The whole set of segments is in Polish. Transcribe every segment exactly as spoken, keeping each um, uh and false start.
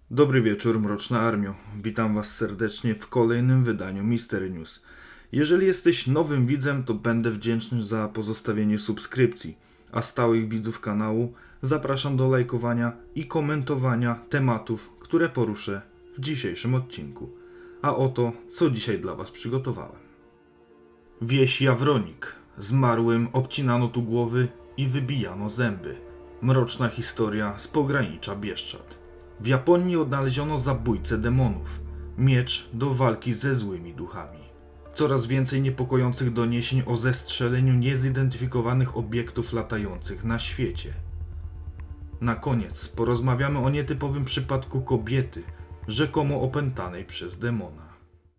Dobry wieczór, Mroczna Armio. Witam Was serdecznie w kolejnym wydaniu Mystery News. Jeżeli jesteś nowym widzem, to będę wdzięczny za pozostawienie subskrypcji, a stałych widzów kanału zapraszam do lajkowania i komentowania tematów, które poruszę w dzisiejszym odcinku. A oto, co dzisiaj dla Was przygotowałem. Wieś Jawronik. Zmarłym obcinano tu głowy i wybijano zęby. Mroczna historia z pogranicza Bieszczad. W Japonii odnaleziono zabójcę demonów, miecz do walki ze złymi duchami. Coraz więcej niepokojących doniesień o zestrzeleniu niezidentyfikowanych obiektów latających na świecie. Na koniec porozmawiamy o nietypowym przypadku kobiety, rzekomo opętanej przez demona.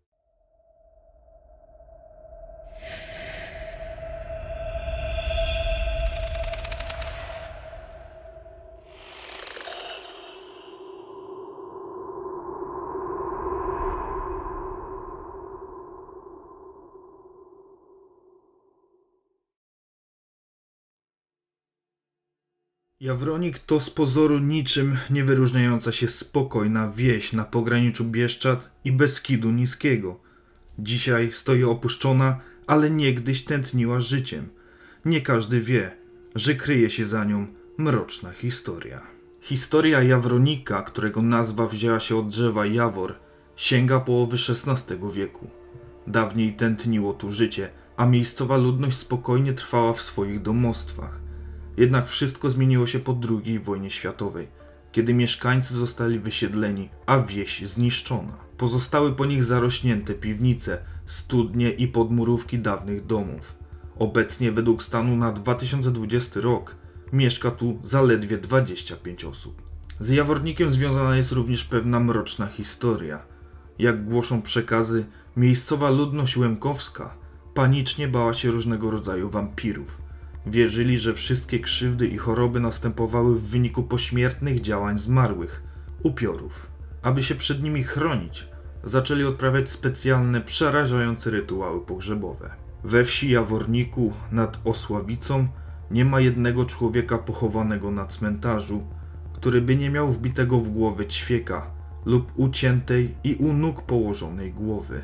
Jawronik to z pozoru niczym nie wyróżniająca się spokojna wieś na pograniczu Bieszczad i Beskidu Niskiego. Dzisiaj stoi opuszczona, ale niegdyś tętniła życiem. Nie każdy wie, że kryje się za nią mroczna historia. Historia Jawronika, którego nazwa wzięła się od drzewa Jawor, sięga połowy szesnastego wieku. Dawniej tętniło tu życie, a miejscowa ludność spokojnie trwała w swoich domostwach. Jednak wszystko zmieniło się po drugiej wojnie światowej, kiedy mieszkańcy zostali wysiedleni, a wieś zniszczona. Pozostały po nich zarośnięte piwnice, studnie i podmurówki dawnych domów. Obecnie według stanu na dwa tysiące dwudziesty rok mieszka tu zaledwie dwadzieścia pięć osób. Z Jawornikiem związana jest również pewna mroczna historia. Jak głoszą przekazy, miejscowa ludność łemkowska panicznie bała się różnego rodzaju wampirów. Wierzyli, że wszystkie krzywdy i choroby następowały w wyniku pośmiertnych działań zmarłych, upiorów. Aby się przed nimi chronić, zaczęli odprawiać specjalne, przerażające rytuały pogrzebowe. We wsi Jaworniku nad Osławicą nie ma jednego człowieka pochowanego na cmentarzu, który by nie miał wbitego w głowę ćwieka lub uciętej i u nóg położonej głowy.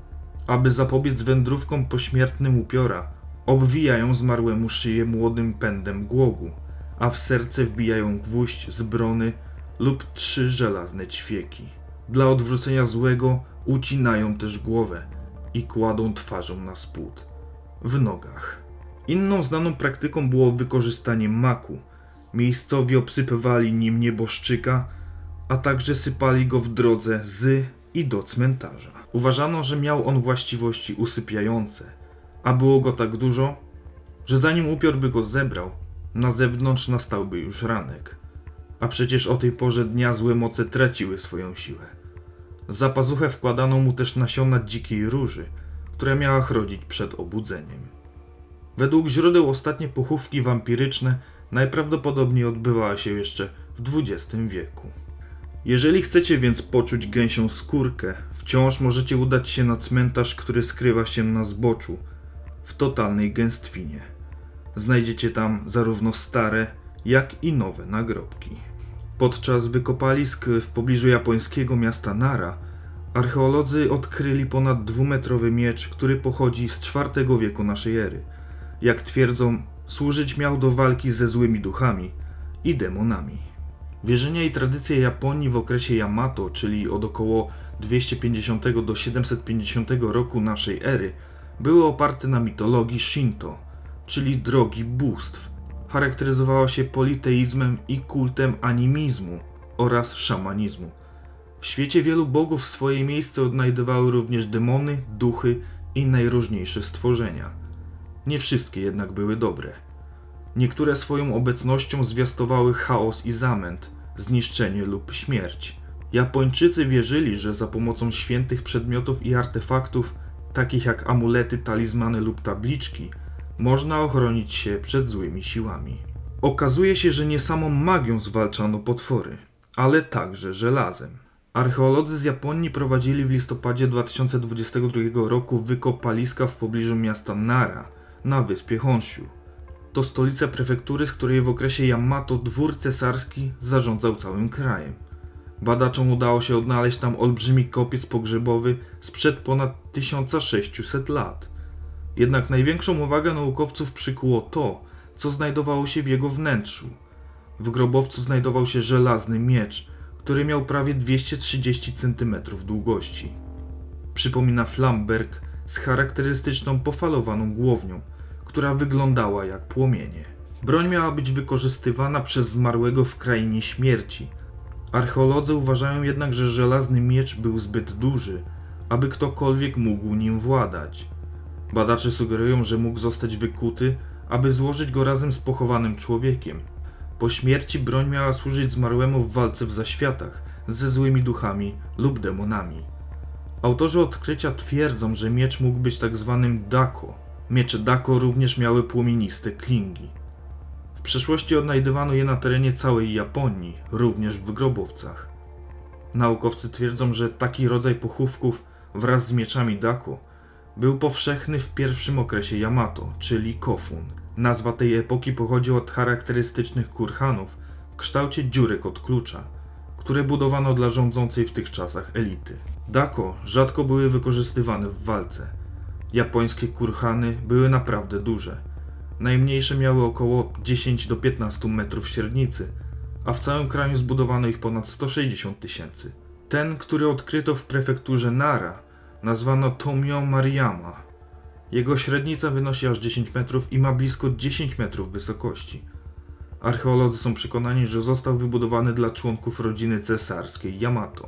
Aby zapobiec wędrówkom pośmiertnym upiora, obwijają zmarłemu szyję młodym pędem głogu, a w serce wbijają gwóźdź z brony lub trzy żelazne ćwieki. Dla odwrócenia złego ucinają też głowę i kładą twarzą na spód, w nogach. Inną znaną praktyką było wykorzystanie maku. Miejscowi obsypywali nim nieboszczyka, a także sypali go w drodze z i do cmentarza. Uważano, że miał on właściwości usypiające, a było go tak dużo, że zanim upiór by go zebrał, na zewnątrz nastałby już ranek. A przecież o tej porze dnia złe moce traciły swoją siłę. Za pazuchę wkładano mu też nasiona dzikiej róży, która miała chronić przed obudzeniem. Według źródeł ostatnie pochówki wampiryczne najprawdopodobniej odbywały się jeszcze w dwudziestym wieku. Jeżeli chcecie więc poczuć gęsią skórkę, wciąż możecie udać się na cmentarz, który skrywa się na zboczu, w totalnej gęstwinie. Znajdziecie tam zarówno stare, jak i nowe nagrobki. Podczas wykopalisk w pobliżu japońskiego miasta Nara archeolodzy odkryli ponad dwumetrowy miecz, który pochodzi z czwartego wieku naszej ery. Jak twierdzą, służyć miał do walki ze złymi duchami i demonami. Wierzenia i tradycje Japonii w okresie Yamato, czyli od około dwieście pięćdziesiątego do siedemset pięćdziesiątego roku naszej ery, były oparte na mitologii Shinto, czyli drogi bóstw. Charakteryzowała się politeizmem i kultem animizmu oraz szamanizmu. W świecie wielu bogów swoje miejsce odnajdywały również demony, duchy i najróżniejsze stworzenia. Nie wszystkie jednak były dobre. Niektóre swoją obecnością zwiastowały chaos i zamęt, zniszczenie lub śmierć. Japończycy wierzyli, że za pomocą świętych przedmiotów i artefaktów, takich jak amulety, talizmany lub tabliczki, można ochronić się przed złymi siłami. Okazuje się, że nie samą magią zwalczano potwory, ale także żelazem. Archeolodzy z Japonii prowadzili w listopadzie dwa tysiące dwudziestego drugiego roku wykopaliska w pobliżu miasta Nara, na wyspie Honshu. To stolica prefektury, z której w okresie Yamato dwór cesarski zarządzał całym krajem. Badaczom udało się odnaleźć tam olbrzymi kopiec pogrzebowy sprzed ponad tysiąc sześćset lat. Jednak największą uwagę naukowców przykuło to, co znajdowało się w jego wnętrzu. W grobowcu znajdował się żelazny miecz, który miał prawie dwieście trzydzieści centymetrów długości. Przypomina flamberg z charakterystyczną pofalowaną głownią, która wyglądała jak płomienie. Broń miała być wykorzystywana przez zmarłego w krainie śmierci. Archeolodzy uważają jednak, że żelazny miecz był zbyt duży, aby ktokolwiek mógł nim władać. Badacze sugerują, że mógł zostać wykuty, aby złożyć go razem z pochowanym człowiekiem. Po śmierci broń miała służyć zmarłemu w walce w zaświatach ze złymi duchami lub demonami. Autorzy odkrycia twierdzą, że miecz mógł być tak zwanym dako. Miecze dako również miały płomieniste klingi. W przeszłości odnajdywano je na terenie całej Japonii, również w grobowcach. Naukowcy twierdzą, że taki rodzaj pochówków wraz z mieczami dako był powszechny w pierwszym okresie Yamato, czyli Kofun. Nazwa tej epoki pochodzi od charakterystycznych kurhanów w kształcie dziurek od klucza, które budowano dla rządzącej w tych czasach elity. Dako rzadko były wykorzystywane w walce. Japońskie kurhany były naprawdę duże. Najmniejsze miały około dziesięć do piętnastu metrów średnicy, a w całym kraju zbudowano ich ponad sto sześćdziesiąt tysięcy. Ten, który odkryto w prefekturze Nara, nazwano Tomio Mariyama. Jego średnica wynosi aż dziesięć metrów i ma blisko dziesięć metrów wysokości. Archeolodzy są przekonani, że został wybudowany dla członków rodziny cesarskiej Yamato.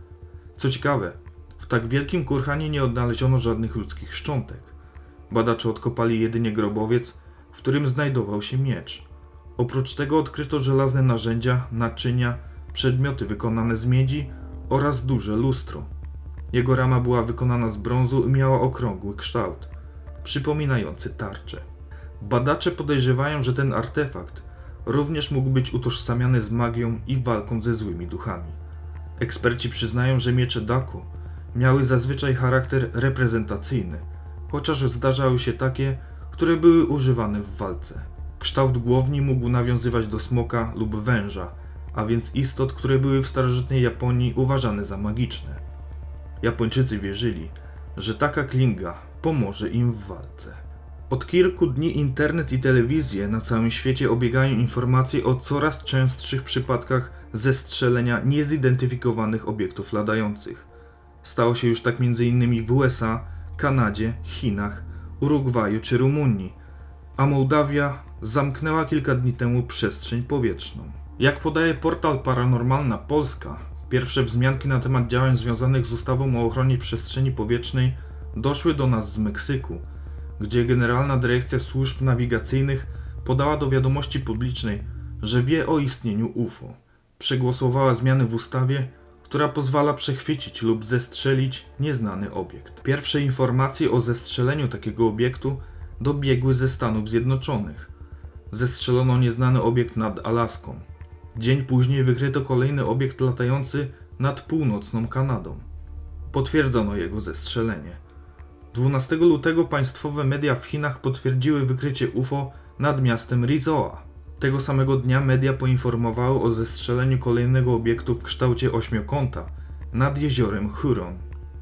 Co ciekawe, w tak wielkim kurhanie nie odnaleziono żadnych ludzkich szczątek. Badacze odkopali jedynie grobowiec, w którym znajdował się miecz. Oprócz tego odkryto żelazne narzędzia, naczynia, przedmioty wykonane z miedzi oraz duże lustro. Jego rama była wykonana z brązu i miała okrągły kształt, przypominający tarczę. Badacze podejrzewają, że ten artefakt również mógł być utożsamiany z magią i walką ze złymi duchami. Eksperci przyznają, że miecze dako miały zazwyczaj charakter reprezentacyjny, chociaż zdarzały się takie, które były używane w walce. Kształt głowni mógł nawiązywać do smoka lub węża, a więc istot, które były w starożytnej Japonii uważane za magiczne. Japończycy wierzyli, że taka klinga pomoże im w walce. Od kilku dni internet i telewizje na całym świecie obiegają informacje o coraz częstszych przypadkach zestrzelenia niezidentyfikowanych obiektów latających. Stało się już tak między innymi w U S A, Kanadzie, Chinach, Urugwaju czy Rumunii, a Mołdawia zamknęła kilka dni temu przestrzeń powietrzną. Jak podaje portal Paranormalna Polska, pierwsze wzmianki na temat działań związanych z ustawą o ochronie przestrzeni powietrznej doszły do nas z Meksyku, gdzie Generalna Dyrekcja Służb Nawigacyjnych podała do wiadomości publicznej, że wie o istnieniu U F O. Przegłosowała zmiany w ustawie, która pozwala przechwycić lub zestrzelić nieznany obiekt. Pierwsze informacje o zestrzeleniu takiego obiektu dobiegły ze Stanów Zjednoczonych. Zestrzelono nieznany obiekt nad Alaską. Dzień później wykryto kolejny obiekt latający nad północną Kanadą. Potwierdzono jego zestrzelenie. dwunastego lutego państwowe media w Chinach potwierdziły wykrycie U F O nad miastem Rizhao. Tego samego dnia media poinformowały o zestrzeleniu kolejnego obiektu w kształcie ośmiokąta nad jeziorem Huron.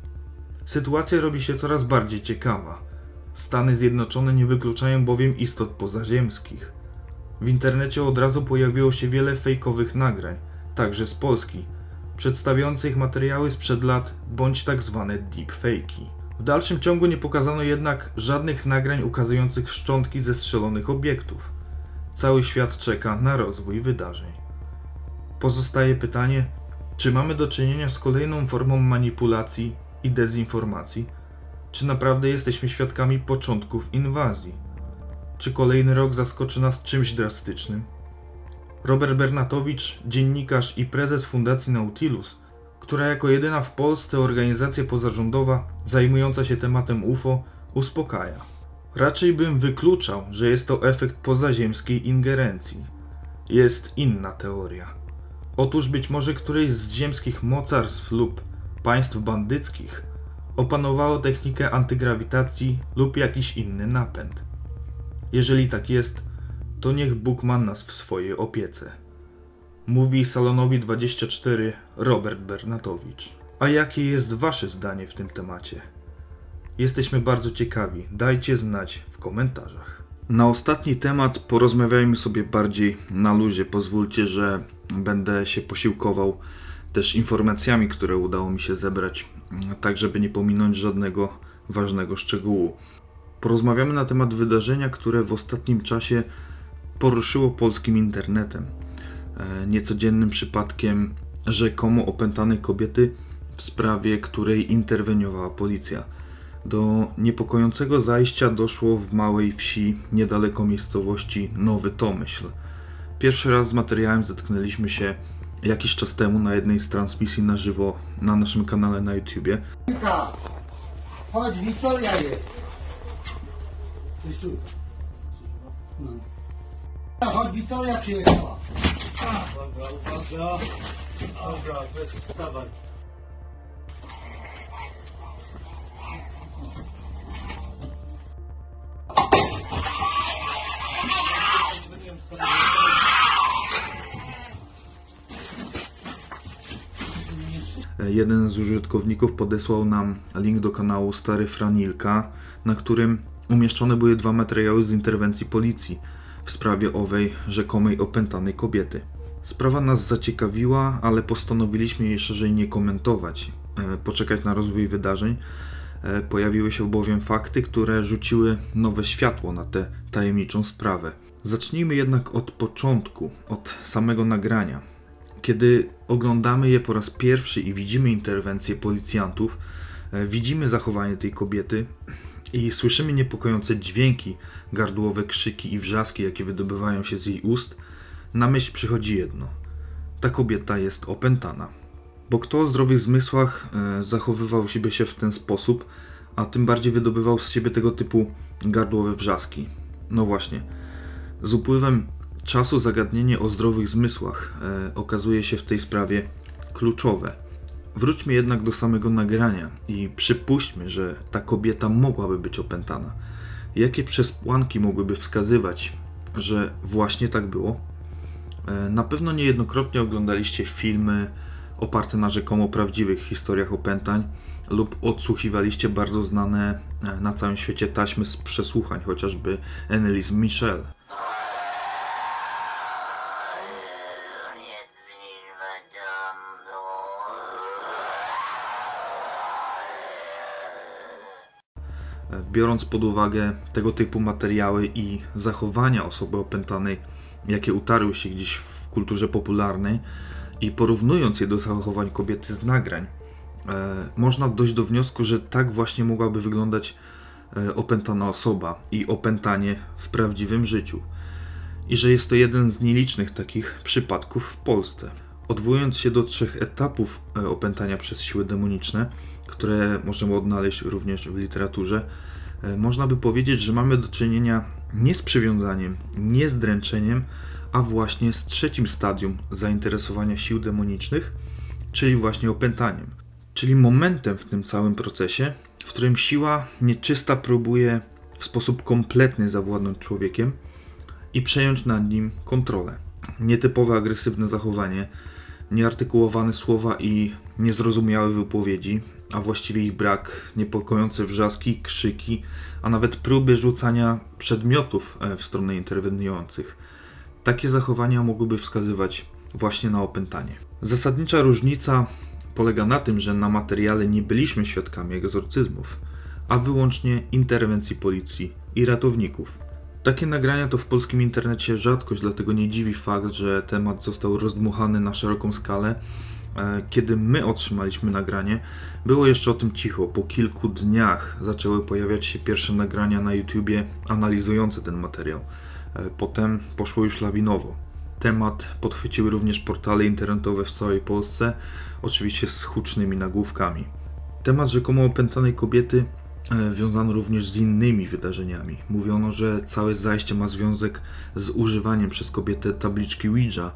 Sytuacja robi się coraz bardziej ciekawa. Stany Zjednoczone nie wykluczają bowiem istot pozaziemskich. W internecie od razu pojawiło się wiele fejkowych nagrań, także z Polski, przedstawiających materiały sprzed lat bądź tak zwane deepfake'i. W dalszym ciągu nie pokazano jednak żadnych nagrań ukazujących szczątki zestrzelonych obiektów. Cały świat czeka na rozwój wydarzeń. Pozostaje pytanie, czy mamy do czynienia z kolejną formą manipulacji i dezinformacji? Czy naprawdę jesteśmy świadkami początków inwazji? Czy kolejny rok zaskoczy nas czymś drastycznym? Robert Bernatowicz, dziennikarz i prezes Fundacji Nautilus, która jako jedyna w Polsce organizacja pozarządowa zajmująca się tematem U F O, uspokaja. Raczej bym wykluczał, że jest to efekt pozaziemskiej ingerencji. Jest inna teoria. Otóż być może któreś z ziemskich mocarstw lub państw bandyckich opanowało technikę antygrawitacji lub jakiś inny napęd. Jeżeli tak jest, to niech Bóg ma nas w swojej opiece. Mówi Salonowi dwadzieścia cztery Robert Bernatowicz. A jakie jest wasze zdanie w tym temacie? Jesteśmy bardzo ciekawi, dajcie znać w komentarzach. Na ostatni temat porozmawiajmy sobie bardziej na luzie. Pozwólcie, że będę się posiłkował też informacjami, które udało mi się zebrać, tak żeby nie pominąć żadnego ważnego szczegółu. Porozmawiamy na temat wydarzenia, które w ostatnim czasie poruszyło polskim internetem. Niecodziennym przypadkiem rzekomo opętanej kobiety, w sprawie której interweniowała policja. Do niepokojącego zajścia doszło w małej wsi niedaleko miejscowości Nowy Tomyśl. Pierwszy raz z materiałem zetknęliśmy się jakiś czas temu na jednej z transmisji na żywo na naszym kanale na YouTubie. Chodź, Wiktoria jest. Jest tu. No. Chodź, Wiktoria przyjechała. Dobra, uwaga. Dobra, weź wstawaj. Jeden z użytkowników podesłał nam link do kanału Stary Franilka, na którym umieszczone były dwa materiały z interwencji policji w sprawie owej rzekomej opętanej kobiety. Sprawa nas zaciekawiła, ale postanowiliśmy jej szerzej nie komentować, poczekać na rozwój wydarzeń. Pojawiły się bowiem fakty, które rzuciły nowe światło na tę tajemniczą sprawę. Zacznijmy jednak od początku, od samego nagrania. Kiedy oglądamy je po raz pierwszy i widzimy interwencję policjantów, widzimy zachowanie tej kobiety i słyszymy niepokojące dźwięki, gardłowe krzyki i wrzaski, jakie wydobywają się z jej ust, na myśl przychodzi jedno. Ta kobieta jest opętana. Bo kto o zdrowych zmysłach zachowywał siebie się w ten sposób, a tym bardziej wydobywał z siebie tego typu gardłowe wrzaski? No właśnie. Z upływem czasu zagadnienie o zdrowych zmysłach e, okazuje się w tej sprawie kluczowe. Wróćmy jednak do samego nagrania i przypuśćmy, że ta kobieta mogłaby być opętana. Jakie przesłanki mogłyby wskazywać, że właśnie tak było? E, na pewno niejednokrotnie oglądaliście filmy oparte na rzekomo prawdziwych historiach opętań lub odsłuchiwaliście bardzo znane na całym świecie taśmy z przesłuchań, chociażby Anneliese Michel. Biorąc pod uwagę tego typu materiały i zachowania osoby opętanej, jakie utarły się gdzieś w kulturze popularnej, i porównując je do zachowań kobiety z nagrań, e, można dojść do wniosku, że tak właśnie mogłaby wyglądać e, opętana osoba i opętanie w prawdziwym życiu. I że jest to jeden z nielicznych takich przypadków w Polsce. Odwołując się do trzech etapów e, opętania przez siły demoniczne, które możemy odnaleźć również w literaturze, e, można by powiedzieć, że mamy do czynienia nie z przywiązaniem, nie z dręczeniem, a właśnie z trzecim stadium zainteresowania sił demonicznych, czyli właśnie opętaniem. Czyli momentem w tym całym procesie, w którym siła nieczysta próbuje w sposób kompletny zawładnąć człowiekiem i przejąć nad nim kontrolę. Nietypowe agresywne zachowanie, nieartykułowane słowa i niezrozumiałe wypowiedzi, a właściwie ich brak, niepokojące wrzaski, krzyki, a nawet próby rzucania przedmiotów w stronę interweniujących. Takie zachowania mogłyby wskazywać właśnie na opętanie. Zasadnicza różnica polega na tym, że na materiale nie byliśmy świadkami egzorcyzmów, a wyłącznie interwencji policji i ratowników. Takie nagrania to w polskim internecie rzadkość, dlatego nie dziwi fakt, że temat został rozdmuchany na szeroką skalę. Kiedy my otrzymaliśmy nagranie, było jeszcze o tym cicho. Po kilku dniach zaczęły pojawiać się pierwsze nagrania na YouTubie analizujące ten materiał. Potem poszło już lawinowo. Temat podchwyciły również portale internetowe w całej Polsce, oczywiście z hucznymi nagłówkami. Temat rzekomo opętanej kobiety wiązano również z innymi wydarzeniami. Mówiono, że całe zajście ma związek z używaniem przez kobietę tabliczki Ouija.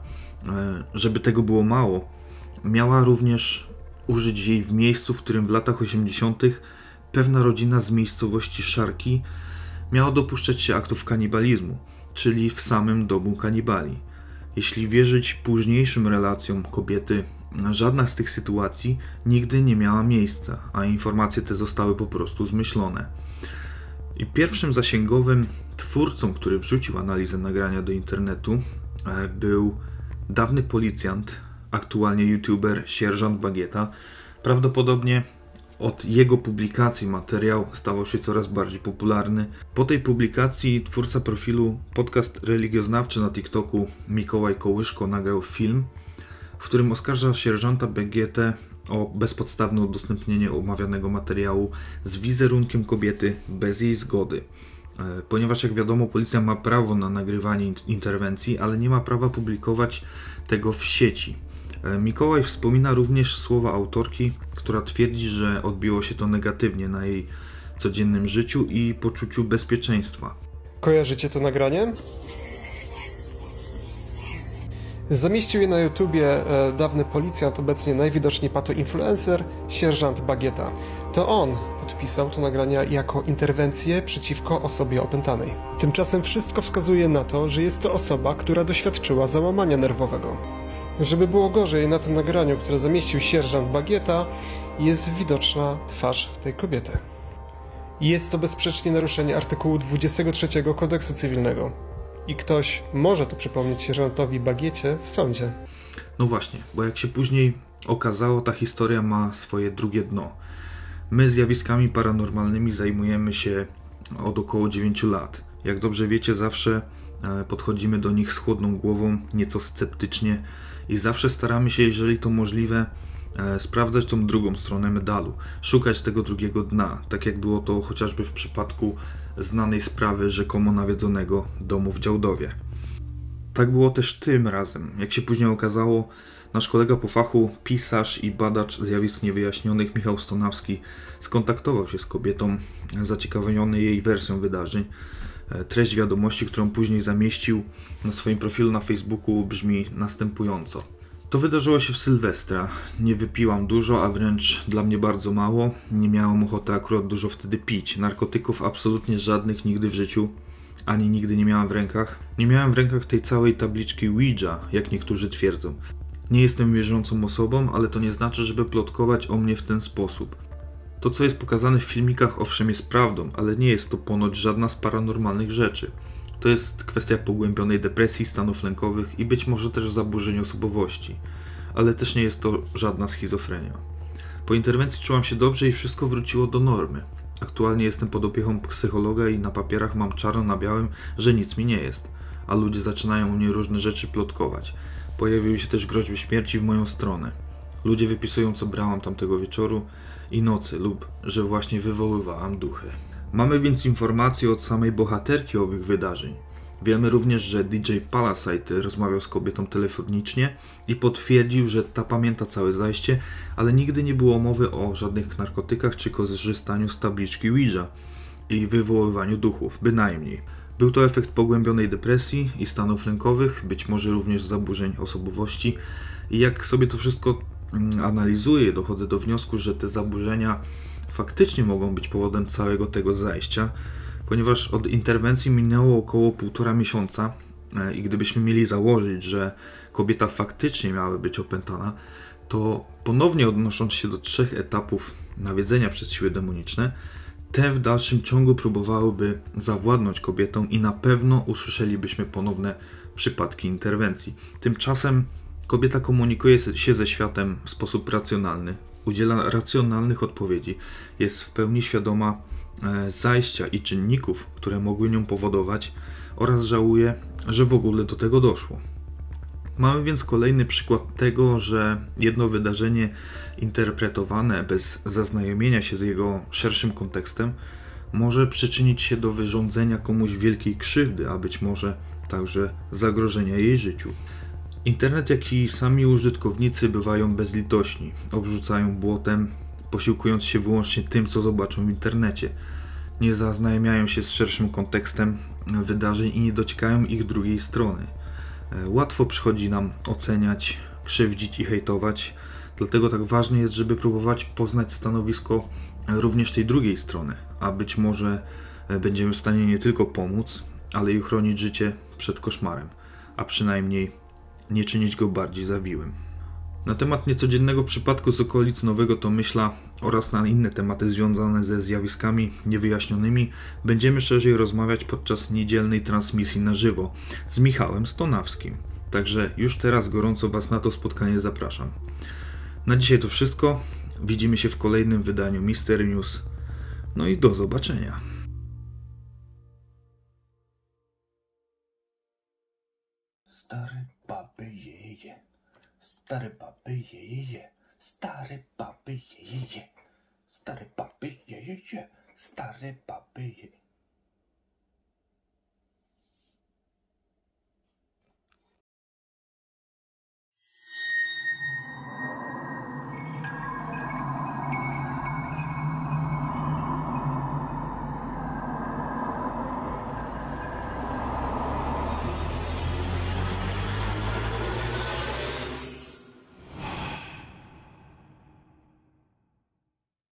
Żeby tego było mało, miała również użyć jej w miejscu, w którym w latach osiemdziesiątych pewna rodzina z miejscowości Szarki miała dopuszczać się aktów kanibalizmu, czyli w samym domu kanibali. Jeśli wierzyć późniejszym relacjom kobiety, żadna z tych sytuacji nigdy nie miała miejsca, a informacje te zostały po prostu zmyślone. I pierwszym zasięgowym twórcą, który wrzucił analizę nagrania do internetu, był dawny policjant, aktualnie youtuber Sierżant Bagieta. Prawdopodobnie od jego publikacji materiał stawał się coraz bardziej popularny. Po tej publikacji twórca profilu Podcast Religioznawczy na TikToku Mikołaj Kołyszko nagrał film, w którym oskarża Sierżanta Bagietę o bezpodstawne udostępnienie omawianego materiału z wizerunkiem kobiety bez jej zgody. Ponieważ jak wiadomo, policja ma prawo na nagrywanie interwencji, ale nie ma prawa publikować tego w sieci. Mikołaj wspomina również słowa autorki, która twierdzi, że odbiło się to negatywnie na jej codziennym życiu i poczuciu bezpieczeństwa. Kojarzycie to nagranie? Zamieścił je na YouTubie e, dawny policjant, obecnie najwidoczniej patoinfluencer, Sierżant Bagieta. To on podpisał to nagranie jako interwencję przeciwko osobie opętanej. Tymczasem wszystko wskazuje na to, że jest to osoba, która doświadczyła załamania nerwowego. Żeby było gorzej, na tym nagraniu, które zamieścił Sierżant Bagieta, jest widoczna twarz tej kobiety. Jest to bezsprzecznie naruszenie artykułu dwudziestego trzeciego Kodeksu Cywilnego. I ktoś może to przypomnieć sierżantowi Bagiecie w sądzie. No właśnie, bo jak się później okazało, ta historia ma swoje drugie dno. My zjawiskami paranormalnymi zajmujemy się od około dziewięciu lat. Jak dobrze wiecie, zawsze podchodzimy do nich z chłodną głową, nieco sceptycznie i zawsze staramy się, jeżeli to możliwe, sprawdzać tą drugą stronę medalu, szukać tego drugiego dna, tak jak było to chociażby w przypadku znanej sprawy rzekomo nawiedzonego domu w Działdowie. Tak było też tym razem. Jak się później okazało, nasz kolega po fachu, pisarz i badacz zjawisk niewyjaśnionych Michał Stonawski skontaktował się z kobietą, zaciekawiony jej wersją wydarzeń. Treść wiadomości, którą później zamieścił na swoim profilu na Facebooku, brzmi następująco. To wydarzyło się w Sylwestra. Nie wypiłam dużo, a wręcz dla mnie bardzo mało. Nie miałam ochoty akurat dużo wtedy pić. Narkotyków absolutnie żadnych nigdy w życiu, ani nigdy nie miałam w rękach. Nie miałam w rękach tej całej tabliczki Ouija, jak niektórzy twierdzą. Nie jestem wierzącą osobą, ale to nie znaczy, żeby plotkować o mnie w ten sposób. To, co jest pokazane w filmikach, owszem jest prawdą, ale nie jest to ponoć żadna z paranormalnych rzeczy. To jest kwestia pogłębionej depresji, stanów lękowych i być może też zaburzeń osobowości. Ale też nie jest to żadna schizofrenia. Po interwencji czułam się dobrze i wszystko wróciło do normy. Aktualnie jestem pod opieką psychologa i na papierach mam czarno na białym, że nic mi nie jest. A ludzie zaczynają u mnie różne rzeczy plotkować. Pojawiły się też groźby śmierci w moją stronę. Ludzie wypisują, co brałam tamtego wieczoru i nocy lub że właśnie wywoływałam duchy. Mamy więc informacje od samej bohaterki owych wydarzeń. Wiemy również, że D J Palasite rozmawiał z kobietą telefonicznie i potwierdził, że ta pamięta całe zajście, ale nigdy nie było mowy o żadnych narkotykach czy korzystaniu z tabliczki Ouija i wywoływaniu duchów, bynajmniej. Był to efekt pogłębionej depresji i stanów lękowych, być może również zaburzeń osobowości. I jak sobie to wszystko analizuję, dochodzę do wniosku, że te zaburzenia faktycznie mogą być powodem całego tego zajścia, ponieważ od interwencji minęło około półtora miesiąca i gdybyśmy mieli założyć, że kobieta faktycznie miała być opętana, to ponownie odnosząc się do trzech etapów nawiedzenia przez siły demoniczne, te w dalszym ciągu próbowałyby zawładnąć kobietą i na pewno usłyszelibyśmy ponowne przypadki interwencji. Tymczasem kobieta komunikuje się ze światem w sposób racjonalny, udziela racjonalnych odpowiedzi, jest w pełni świadoma zajścia i czynników, które mogły nią powodować, oraz żałuje, że w ogóle do tego doszło. Mamy więc kolejny przykład tego, że jedno wydarzenie interpretowane bez zaznajomienia się z jego szerszym kontekstem może przyczynić się do wyrządzenia komuś wielkiej krzywdy, a być może także zagrożenia jej życiu. Internet, jak i sami użytkownicy bywają bezlitośni, obrzucają błotem, posiłkując się wyłącznie tym, co zobaczą w internecie. Nie zaznajamiają się z szerszym kontekstem wydarzeń i nie dociekają ich drugiej strony. Łatwo przychodzi nam oceniać, krzywdzić i hejtować, dlatego tak ważne jest, żeby próbować poznać stanowisko również tej drugiej strony, a być może będziemy w stanie nie tylko pomóc, ale i chronić życie przed koszmarem, a przynajmniej nie czynić go bardziej zawiłym. Na temat niecodziennego przypadku z okolic Nowego Tomyśla oraz na inne tematy związane ze zjawiskami niewyjaśnionymi będziemy szerzej rozmawiać podczas niedzielnej transmisji na żywo z Michałem Stonawskim. Także już teraz gorąco Was na to spotkanie zapraszam. Na dzisiaj to wszystko. Widzimy się w kolejnym wydaniu Mystery News. No i do zobaczenia. Stare baby jeje, stare baby jeje, stare baby jeje, stare baby jeje, stare baby jeje.